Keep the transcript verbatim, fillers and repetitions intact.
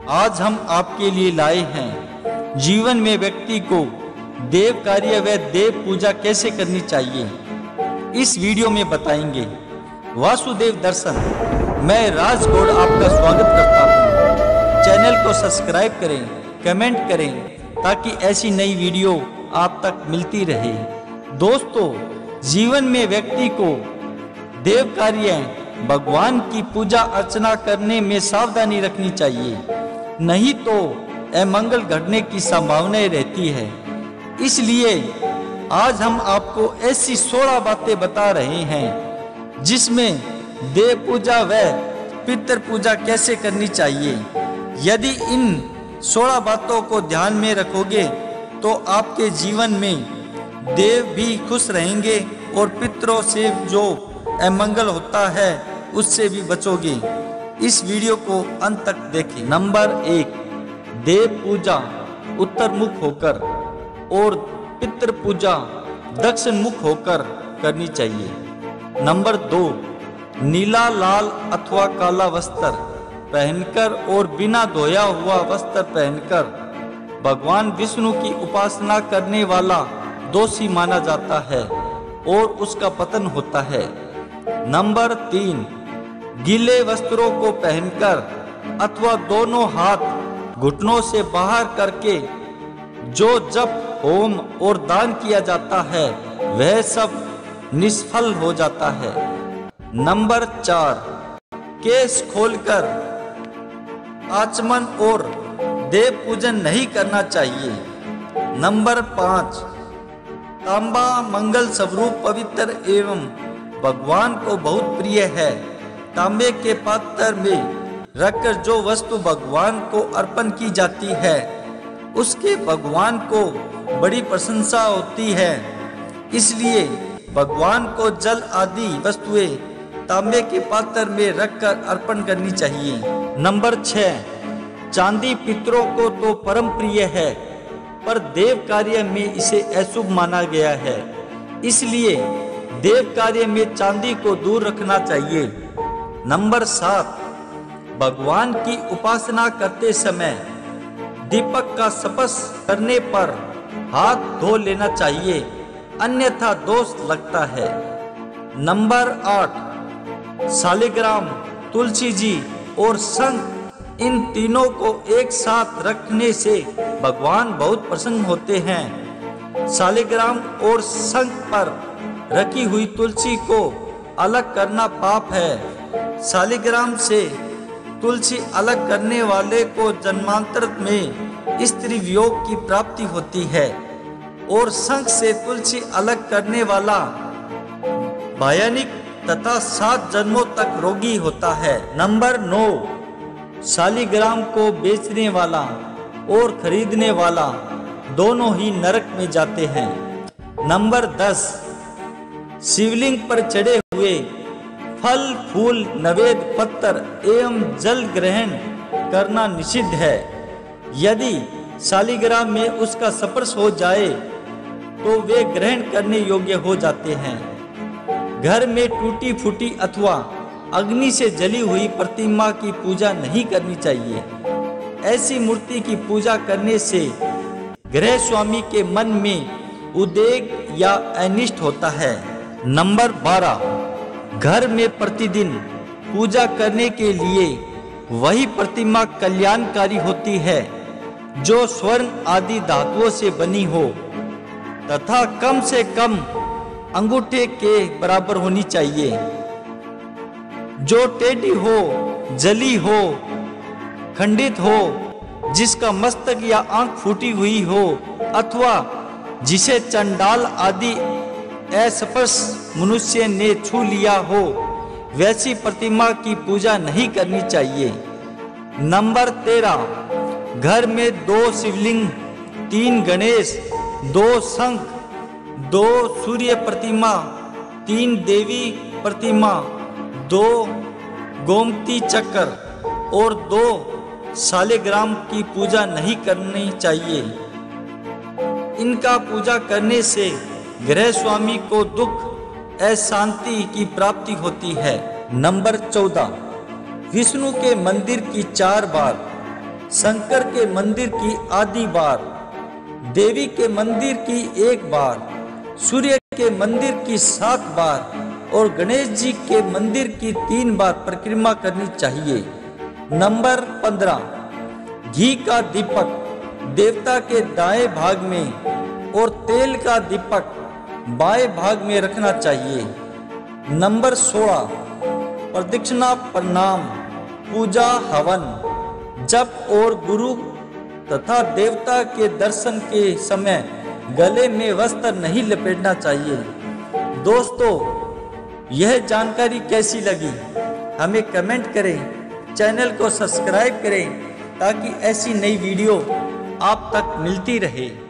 आज हम आपके लिए लाए हैं जीवन में व्यक्ति को देव कार्य व देव पूजा कैसे करनी चाहिए। इस वीडियो में बताएंगे। वासुदेव दर्शन। मैं राज गौड़ आपका स्वागत करता हूं। चैनल को सब्सक्राइब करें, कमेंट करें ताकि ऐसी नई वीडियो आप तक मिलती रहे। दोस्तों, जीवन में व्यक्ति को देव कार्य भगवान की पूजा अर्चना करने में सावधानी रखनी चाहिए, नहीं तो अमंगल घटने की संभावनाएं रहती है। इसलिए आज हम आपको ऐसी सोलह बातें बता रहे हैं जिसमें देव पूजा व पितृ पूजा कैसे करनी चाहिए। यदि इन सोलह बातों को ध्यान में रखोगे तो आपके जीवन में देव भी खुश रहेंगे और पितरों से जो अमंगल होता है उससे भी बचोगे। इस वीडियो को अंत तक देखें। नंबर एक, देव पूजा उत्तर मुख होकर और पितृ पूजा दक्षिण मुख होकर करनी चाहिए। नंबर दो, नीला, लाल अथवा काला वस्त्र पहनकर और बिना धोया हुआ वस्त्र पहनकर भगवान विष्णु की उपासना करने वाला दोषी माना जाता है और उसका पतन होता है। नंबर तीन, गीले वस्त्रों को पहनकर अथवा दोनों हाथ घुटनों से बाहर करके जो जप, होम और दान किया जाता है वह सब निष्फल हो जाता है। नंबर चार, केश खोलकर आचमन और देव पूजन नहीं करना चाहिए। नंबर पाँच, तांबा मंगल स्वरूप पवित्र एवं भगवान को बहुत प्रिय है। तांबे के पात्र में रखकर जो वस्तु भगवान को अर्पण की जाती है उसके भगवान को बड़ी प्रशंसा होती है। इसलिए भगवान को जल आदि वस्तुएं तांबे के पात्र में रखकर अर्पण करनी चाहिए। नंबर छह, चांदी पितरों को तो परम प्रिय है पर देव कार्य में इसे अशुभ माना गया है। इसलिए देव कार्य में चांदी को दूर रखना चाहिए। नंबर सात, भगवान की उपासना करते समय दीपक का स्पर्श करने पर हाथ धो लेना चाहिए, अन्यथा दोष लगता है। नंबर आठ, शालिग्राम, तुलसी जी और शंख इन तीनों को एक साथ रखने से भगवान बहुत प्रसन्न होते हैं। शालिग्राम और शंख पर रखी हुई तुलसी को अलग करना पाप है। शालिग्राम से तुलसी अलग करने वाले को जन्मांतर में स्त्री वियोग की प्राप्ति होती है और शंख से तुलसी अलग करने वाला भयानिक तथा सात जन्मों तक रोगी होता है। नंबर नौ, शालिग्राम को बेचने वाला और खरीदने वाला दोनों ही नरक में जाते हैं। नंबर दस, शिवलिंग पर चढ़े हुए फल, फूल, नवेद, पत्थर एवं जल ग्रहण करना निषिद्ध है। यदि शालिग्राम में उसका स्पर्श हो जाए तो वे ग्रहण करने योग्य हो जाते हैं। घर में टूटी फूटी अथवा अग्नि से जली हुई प्रतिमा की पूजा नहीं करनी चाहिए। ऐसी मूर्ति की पूजा करने से गृह स्वामी के मन में उद्वेग या अनिष्ट होता है। नंबर बारह, घर में प्रतिदिन पूजा करने के लिए वही प्रतिमा कल्याणकारी होती है जो स्वर्ण आदि धातुओं से बनी हो तथा कम से कम अंगूठे के बराबर होनी चाहिए, जो टेढ़ी हो, जली हो, खंडित हो, जिसका मस्तक या आंख फूटी हुई हो अथवा जिसे चंडाल आदि अस्पर्श मनुष्य ने छू लिया हो, वैसी प्रतिमा की पूजा नहीं करनी चाहिए। नंबर तेरह, घर में दो शिवलिंग, तीन गणेश, दो शंख, दो सूर्य प्रतिमा, तीन देवी प्रतिमा, दो गोमती चक्र और दो शालिग्राम की पूजा नहीं करनी चाहिए। इनका पूजा करने से गृह स्वामी को दुख, अशांति की प्राप्ति होती है। नंबर चौदह, विष्णु के मंदिर की चार बार शंकर के मंदिर की आधी बार, देवी के मंदिर की एक बार, सूर्य के मंदिर की सात बार और गणेश जी के मंदिर की तीन बार परिक्रमा करनी चाहिए। नंबर पंद्रह, घी का दीपक देवता के दाएं भाग में और तेल का दीपक बाएं भाग में रखना चाहिए। नंबर सोलह, प्रदक्षिणा, प्रणाम, पूजा, हवन, जप और गुरु तथा देवता के दर्शन के समय गले में वस्त्र नहीं लपेटना चाहिए। दोस्तों, यह जानकारी कैसी लगी हमें कमेंट करें, चैनल को सब्सक्राइब करें ताकि ऐसी नई वीडियो आप तक मिलती रहे।